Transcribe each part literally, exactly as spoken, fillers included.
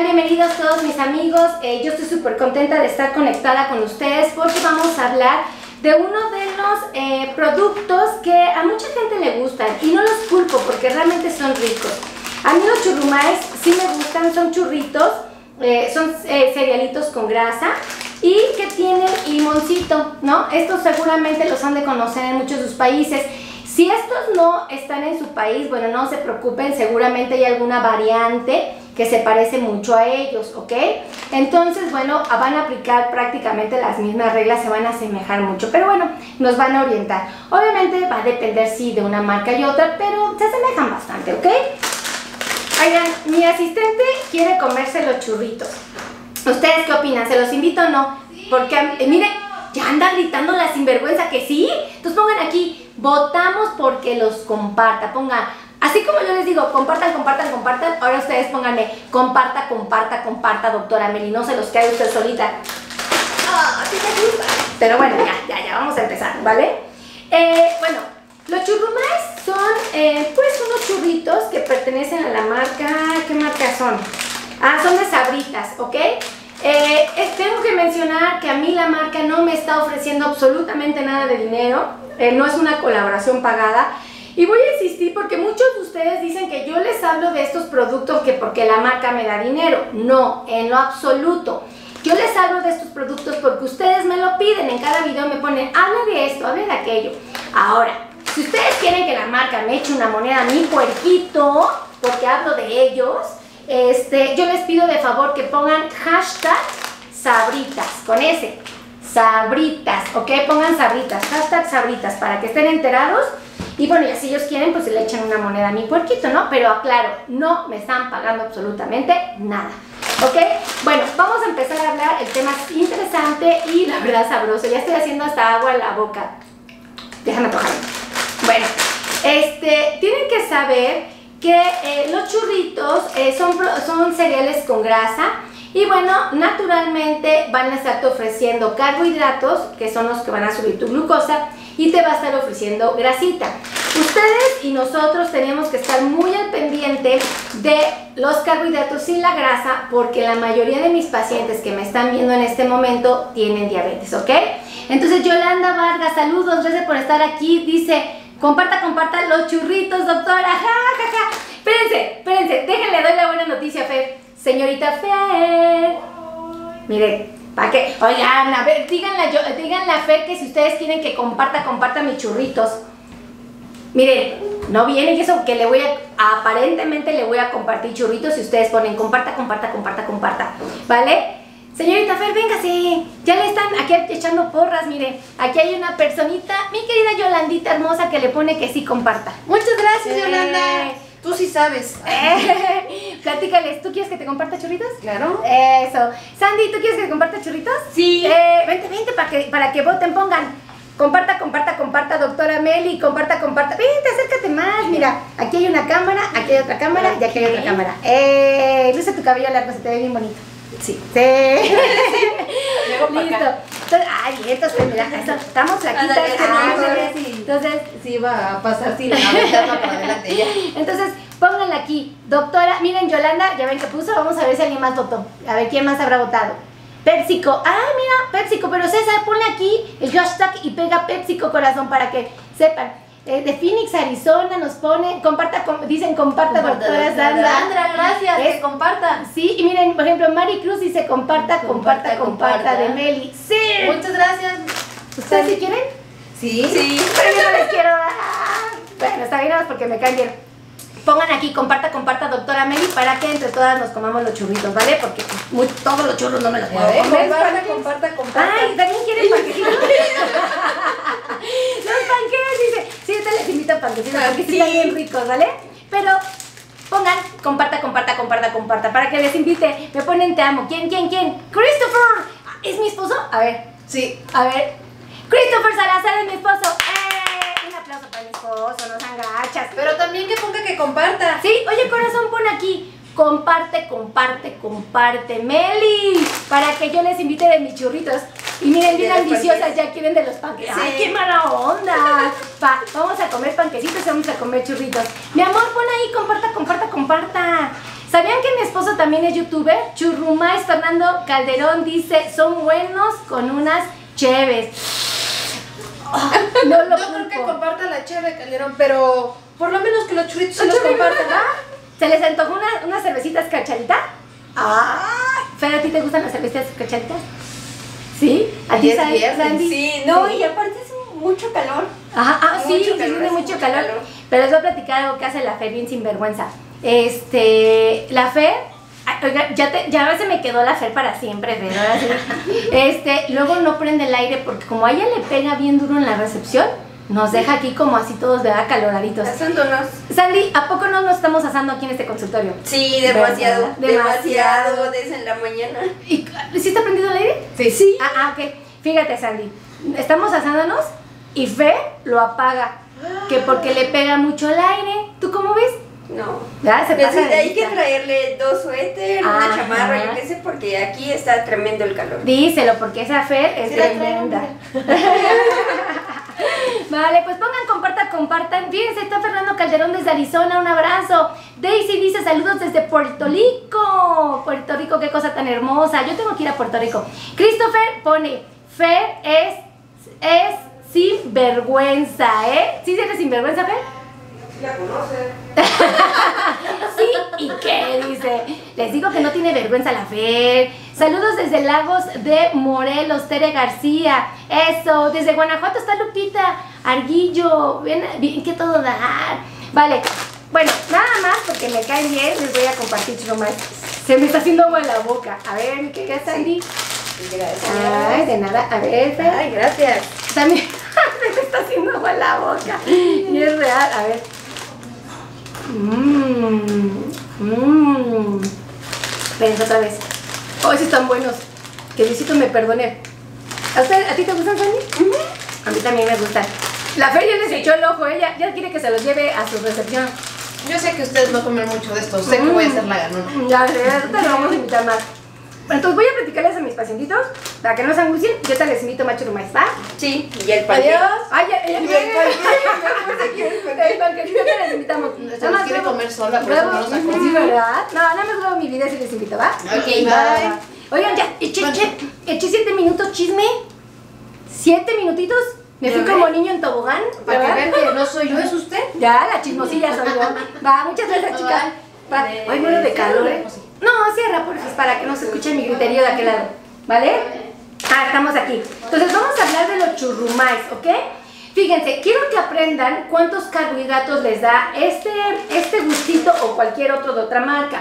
Bienvenidos todos mis amigos. Eh, yo estoy súper contenta de estar conectada con ustedes porque vamos a hablar de uno de los eh, productos que a mucha gente le gustan y no los culpo porque realmente son ricos. A mí los churrumais sí me gustan, son churritos, eh, son eh, cerealitos con grasa y que tienen limoncito, ¿no? Estos seguramente los han de conocer en muchos de sus países. Si estos no están en su país, bueno, no se preocupen, seguramente hay alguna variante que se parece mucho a ellos, ¿ok? Entonces, bueno, van a aplicar prácticamente las mismas reglas, se van a asemejar mucho, pero bueno, nos van a orientar. Obviamente va a depender, sí, de una marca y otra, pero se asemejan bastante, ¿ok? Oigan, mi asistente quiere comerse los churritos. ¿Ustedes qué opinan? ¿Se los invito o no? Porque, eh, miren, ya anda gritando la sinvergüenza que sí. Entonces pongan aquí, votamos porque los comparta. Pongan, así como yo les digo, compartan, compartan, compartan. Ahora ustedes pónganme, comparta, comparta, comparta, doctora Meli. No se los cae usted solita. Ah, sí me gusta. Pero bueno, ya, ya, ya, vamos a empezar, ¿vale? Eh, bueno, los churrumais son, eh, pues, unos churritos que pertenecen a la marca, ¿qué marca son? Ah, son de Sabritas, ¿ok? Eh, tengo que mencionar que a mí la marca no me está ofreciendo absolutamente nada de dinero, eh, no es una colaboración pagada y voy a insistir porque muchos de ustedes dicen que yo les hablo de estos productos que porque la marca me da dinero. No, en lo absoluto. Yo les hablo de estos productos porque ustedes me lo piden, en cada video me ponen, habla de esto, habla de aquello. Ahora, si ustedes quieren que la marca me eche una moneda a mi puerquito, porque hablo de ellos, Este, yo les pido de favor que pongan hashtag Sabritas, con ese, Sabritas, ¿ok? Pongan Sabritas, hashtag Sabritas, para que estén enterados. Y bueno, y si ellos quieren, pues se le echan una moneda a mi puerquito, ¿no? Pero aclaro, no me están pagando absolutamente nada, ¿ok? Bueno, vamos a empezar a hablar, el tema es interesante y la verdad sabroso. Ya estoy haciendo hasta agua en la boca. Déjame tocarme. Bueno, este, tienen que saber que eh, los churritos eh, son, son cereales con grasa y bueno, naturalmente van a estarte ofreciendo carbohidratos, que son los que van a subir tu glucosa, y te va a estar ofreciendo grasita. Ustedes y nosotros tenemos que estar muy al pendiente de los carbohidratos sin la grasa, porque la mayoría de mis pacientes que me están viendo en este momento tienen diabetes, ¿ok? Entonces, Yolanda Vargas, saludos, gracias por estar aquí, dice... Comparta, comparta los churritos, doctora. Ja, ja, ja. Espérense, espérense. Déjenle, doy la buena noticia, Fer. Señorita Fer. Miren, ¿para qué? Oigan, a ver, díganle, yo, díganle a Fer que si ustedes quieren que comparta, comparta mis churritos. Miren, no viene y eso que le voy a, aparentemente le voy a compartir churritos si ustedes ponen comparta, comparta, comparta, comparta. ¿Vale? Señorita Fer, véngase, ya le están aquí echando porras, mire, aquí hay una personita, mi querida Yolandita hermosa, que le pone que sí comparta. Muchas gracias, eh, Yolanda, tú sí sabes. Eh, platícales, ¿tú quieres que te comparta churritos? Claro. Eso. Sandy, ¿tú quieres que te comparta churritos? Sí. Eh, vente, vente, para que, para que voten, pongan, comparta, comparta, comparta, doctora Meli, comparta, comparta, vente, acércate más, mira, aquí hay una cámara, aquí hay otra cámara y aquí hay otra cámara. Eh, luce tu cabello largo, se te ve bien bonito. Sí. Sí. Listo. Entonces, ay, entonces, mira, eso, estamos flaquitas. Ah, sí. Entonces, sí va a pasar sin aventarla para adelante ella. Entonces, pónganla aquí. Doctora, miren, Yolanda, ya ven que puso, vamos a ver si alguien más votó. A ver quién más habrá votado. PepsiCo. Ah, mira, PepsiCo, pero César, ponle aquí el hashtag y pega PepsiCo corazón para que sepan. Eh, de Phoenix, Arizona, nos pone, comparta, com, dicen comparta, comparta doctora Sandra. Sandra, gracias, es, que comparta. Sí, y miren, por ejemplo, Mari Cruz dice comparta, comparta, comparta, comparta, de Meli. Sí. Muchas gracias. ¿Ustedes sí quieren? Sí. Sí. Pero yo no les quiero dar. Bueno, está bien, nada más porque me caen bien. Pongan aquí, comparta, comparta, doctora Meli, para que entre todas nos comamos los churritos, ¿vale? Porque muy, todos los churros no me los puedo comer. Comparta, comparta, comparta. Ay, ¿también quieren panquecitos? Los panqueques, dice. Sí, ahorita les invito a panquecitos, porque sí están bien ricos, ¿vale? Pero pongan, comparta, comparta, comparta, comparta, para que les invite. Me ponen te amo. ¿Quién, quién, quién? ¡Christopher! ¿Es mi esposo? A ver. Sí. A ver. ¡Christopher Salazar es mi esposo! ¡Eh! Un aplauso para mi esposo, no sean gachas. Pero también que ponga que comparta. Sí, oye, corazón, pon aquí. Comparte, comparte, comparte, Meli, para que yo les invite de mis churritos. Y miren, bien ambiciosas, ya quieren de los panquecitos. Sí. ¡Ay, qué mala onda! Pa, vamos a comer panquecitos y vamos a comer churritos. Mi amor, pon ahí, comparta, comparta, comparta. ¿Sabían que mi esposo también es youtuber? Churrumais Fernando Calderón dice, son buenos con unas cheves. Oh, no lo Yo creo que comparta la cheve, Calderón, pero por lo menos que los churritos se los compartan, ¿ah? ¿Se les antojó una, unas cervecitas cacharita? Ah, Fer, ¿a ti te gustan las cervecitas cacharitas? ¿Sí? ¿A ti, Sandy? Sí, no, sí. Y aparte es mucho calor. Ajá, ah, sí, mucho sí, calor, tiene mucho, mucho calor. calor. Pero les voy a platicar algo que hace la Fer bien sinvergüenza. Este, la Fer, oiga, ya, te, ya a veces me quedó la Fer para siempre, Fer, ahora sí. Este, luego no prende el aire porque como a ella le pega bien duro en la recepción, nos deja aquí como así todos, ¿verdad? Caloraditos. Asándonos. Sandy, ¿a poco no nos estamos asando aquí en este consultorio? Sí, demasiado. ¿verdad? Demasiado. Demasiado desde la mañana. ¿Y sí está prendido el aire? Sí. Sí. Ah, ah, ok. Fíjate, Sandy, estamos asándonos y Fer lo apaga, que porque le pega mucho el aire. ¿Tú cómo ves? No. ¿Verdad? Se Pero pasa sí, de hay lista. que traerle dos suéter, Ajá. una chamarra, yo qué sé, porque aquí está tremendo el calor. Díselo, porque esa Fer es Sí la tremenda. Vale, pues pongan, compartan, compartan. Fíjense, está Fernando Calderón desde Arizona, un abrazo. Daisy dice saludos desde Puerto Rico. Puerto Rico, qué cosa tan hermosa. Yo tengo que ir a Puerto Rico. Christopher pone, Fer es, es sinvergüenza, ¿eh? ¿Sí eres sinvergüenza, Fer? La conoce. Sí, ¿y qué? Dice. Les digo que no tiene vergüenza la Fer. Saludos desde Lagos de Morelos, Tere García. Eso, desde Guanajuato está Lupita Arguillo. Ven, bien que todo dar. Vale, bueno, nada más porque me caen bien, les voy a compartir nomás. Se me está haciendo agua en la boca. A ver, ¿qué es, Sandy? Gracias. Ay, de nada. A ver, Fer. Ay, gracias. También se me está haciendo agua en la boca. Y es real. A ver. Mmm, mmm. Ven otra vez. Hoy sí están buenos. Que Diosito me perdone. ¿A, usted, ¿A ti te gustan, Sandy? Uh-huh. A mí también me gustan. La Fer ya les echó el ojo, ella ya quiere que se los lleve a su recepción. Yo sé que ustedes no comen mucho de esto, sé que voy a ser la ganona. Ya sé, ahorita lo vamos a invitar más. Entonces voy a platicarles a mis pacientitos para que no se angustien. Yo te les invito más churrumais, ¿va? Sí, y el panque. Adiós. Ay, ya, ya, Y ya, el ya. panque. El panquecito que les invitamos. Se los quiere comer sola, por eso no los sacó. Sí, ¿verdad? No, nada más luego mi video si les invito, ¿va? Ok, Va, bye. va, va. Oigan, ya, eché, eché, eché siete minutos chisme. Siete minutitos. Me fui ¿Ya como ve? niño en tobogán. Para que ¿verdad? vean que no soy yo, es usted. Ya, la chismosilla soy yo. Va, muchas gracias, chicas. Va. Ay, muero de calor, ¿eh? No, cierra, por favor, para que no se escuche mi griterío de aquel lado. ¿Vale? Ah, estamos aquí. Entonces, vamos a hablar de los churrumais, ¿ok? Fíjense, quiero que aprendan cuántos carbohidratos les da este, este gustito o cualquier otro de otra marca.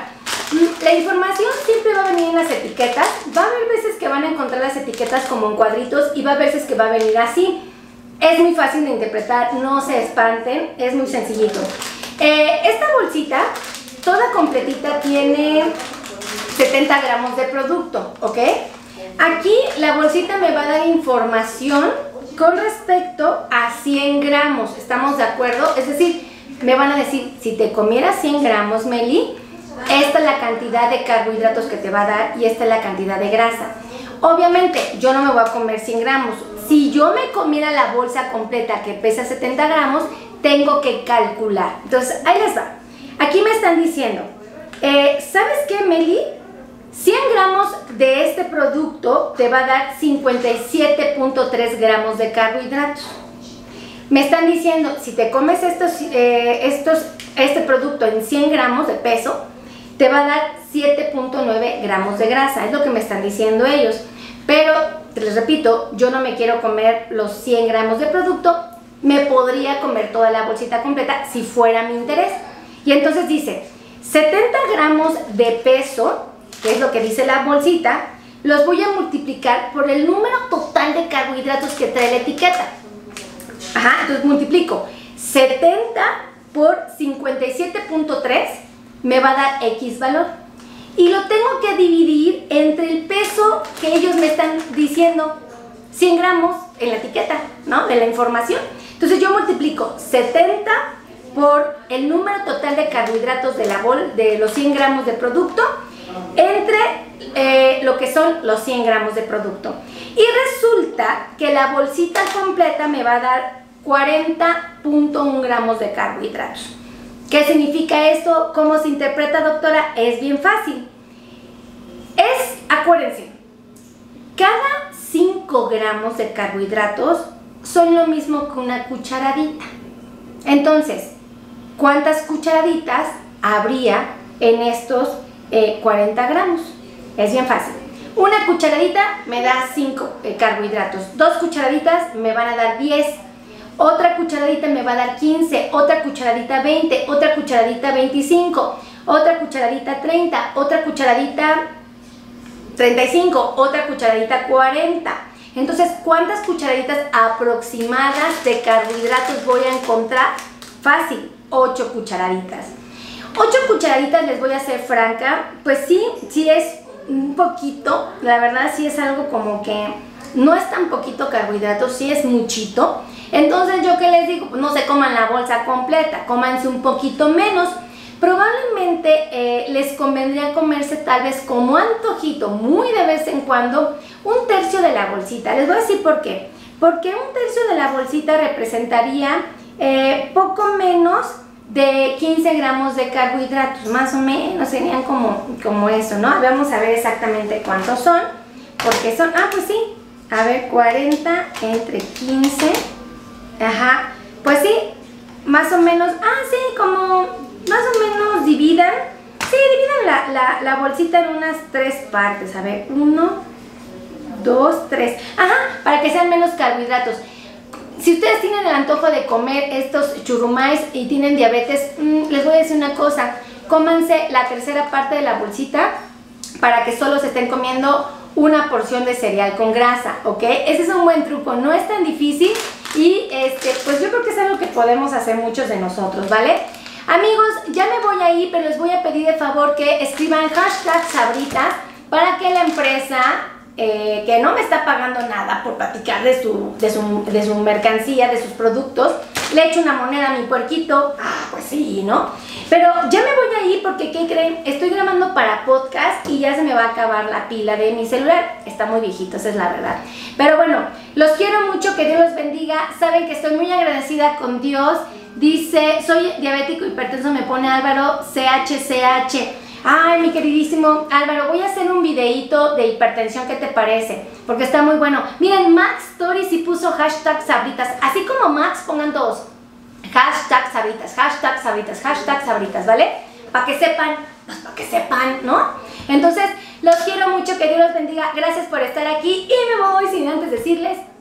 La información siempre va a venir en las etiquetas. Va a haber veces que van a encontrar las etiquetas como en cuadritos y va a haber veces que va a venir así. Es muy fácil de interpretar, no se espanten, es muy sencillito. Eh, esta bolsita, toda completita, tiene setenta gramos de producto, ¿ok? Aquí la bolsita me va a dar información con respecto a cien gramos, ¿estamos de acuerdo? Es decir, me van a decir, si te comieras cien gramos, Meli, esta es la cantidad de carbohidratos que te va a dar y esta es la cantidad de grasa. Obviamente, yo no me voy a comer cien gramos. Si yo me comiera la bolsa completa que pesa setenta gramos, tengo que calcular. Entonces, ahí les va. Aquí me están diciendo, eh, ¿sabes qué, Meli? cien gramos de este producto te va a dar cincuenta y siete punto tres gramos de carbohidratos. Me están diciendo, si te comes estos, eh, estos, este producto en cien gramos de peso, te va a dar siete punto nueve gramos de grasa. Es lo que me están diciendo ellos. Pero, les repito, yo no me quiero comer los cien gramos de producto. Me podría comer toda la bolsita completa si fuera mi interés. Y entonces dice, setenta gramos de peso, que es lo que dice la bolsita, los voy a multiplicar por el número total de carbohidratos que trae la etiqueta. Ajá, entonces multiplico setenta por cincuenta y siete punto tres, me va a dar X valor. Y lo tengo que dividir entre el peso que ellos me están diciendo, cien gramos en la etiqueta, ¿no? De la información. Entonces yo multiplico setenta por el número total de carbohidratos de, la bol, de los cien gramos de producto entre eh, lo que son los cien gramos de producto. Y resulta que la bolsita completa me va a dar cuarenta punto uno gramos de carbohidratos. ¿Qué significa esto? ¿Cómo se interpreta, doctora? Es bien fácil. Es, acuérdense, cada cinco gramos de carbohidratos son lo mismo que una cucharadita. Entonces, ¿cuántas cucharaditas habría en estos eh, cuarenta gramos? Es bien fácil. Una cucharadita me da cinco eh, carbohidratos. Dos cucharaditas me van a dar diez. Otra cucharadita me va a dar quince. Otra cucharadita veinte. Otra cucharadita veinticinco. Otra cucharadita treinta. Otra cucharadita treinta y cinco. Otra cucharadita cuarenta. Entonces, ¿cuántas cucharaditas aproximadas de carbohidratos voy a encontrar? Fácil, ocho cucharaditas. ocho cucharaditas, les voy a ser franca, pues sí, sí es un poquito, la verdad sí es algo como que no es tan poquito carbohidrato, sí es muchito. Entonces, ¿yo qué les digo? Pues no se coman la bolsa completa, cómanse un poquito menos. Probablemente eh, les convendría comerse tal vez como antojito, muy de vez en cuando, un tercio de la bolsita. Les voy a decir por qué. Porque un tercio de la bolsita representaría eh, poco menos de quince gramos de carbohidratos, más o menos serían como, como eso, ¿no? Vamos a ver exactamente cuántos son, porque son, ah, pues sí, a ver, cuarenta entre quince, ajá, pues sí, más o menos, ah, sí, como... más o menos dividan, sí, dividan la, la, la bolsita en unas tres partes. A ver, uno, dos, tres. Ajá, para que sean menos carbohidratos. Si ustedes tienen el antojo de comer estos churrumais y tienen diabetes, mmm, les voy a decir una cosa. Cómanse la tercera parte de la bolsita para que solo se estén comiendo una porción de cereal con grasa, ¿ok? Ese es un buen truco, no es tan difícil y este, pues yo creo que es algo que podemos hacer muchos de nosotros, ¿vale? Amigos, ya me voy a ir, pero les voy a pedir de favor que escriban hashtag Sabritas para que la empresa, eh, que no me está pagando nada por platicar de su, de, su, de su mercancía, de sus productos, le echo una moneda a mi puerquito. Ah, pues sí, ¿no? Pero ya me voy a ir porque, ¿qué creen? Estoy grabando para podcast y ya se me va a acabar la pila de mi celular. Está muy viejito, esa es la verdad. Pero bueno, los quiero mucho, que Dios los bendiga. Saben que estoy muy agradecida con Dios. Dice, soy diabético hipertenso, me pone Álvaro C H C H. Ay, mi queridísimo Álvaro, voy a hacer un videíto de hipertensión, ¿qué te parece? Porque está muy bueno. Miren, Max Story sí puso hashtag Sabritas. Así como Max, pongan todos hashtag Sabritas, hashtag Sabritas, hashtag Sabritas, ¿vale? Para que sepan, pues para que sepan, ¿no? Entonces, los quiero mucho, que Dios los bendiga. Gracias por estar aquí y me voy sin antes decirles